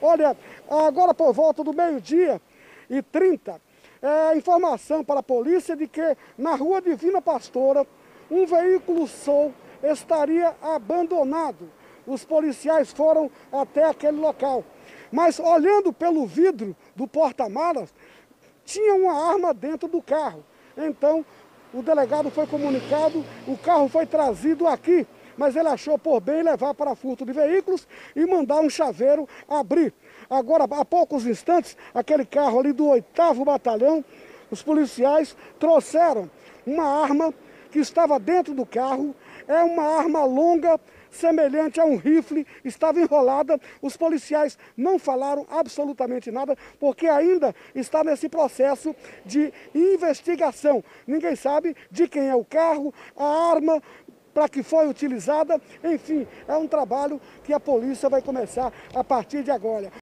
Olha, agora por volta do 12h30, informação para a polícia de que na rua Divina Pastora, um veículo Soul estaria abandonado. Os policiais foram até aquele local, mas olhando pelo vidro do porta-malas, tinha uma arma dentro do carro. Então, o delegado foi comunicado, o carro foi trazido aqui, mas ele achou por bem levar para furto de veículos e mandar um chaveiro abrir. Agora, há poucos instantes, aquele carro ali do 8º Batalhão, os policiais trouxeram uma arma que estava dentro do carro, é uma arma longa, semelhante a um rifle, estava enrolada. Os policiais não falaram absolutamente nada, porque ainda está nesse processo de investigação. Ninguém sabe de quem é o carro, a arma, para que foi utilizada. Enfim, é um trabalho que a polícia vai começar a partir de agora.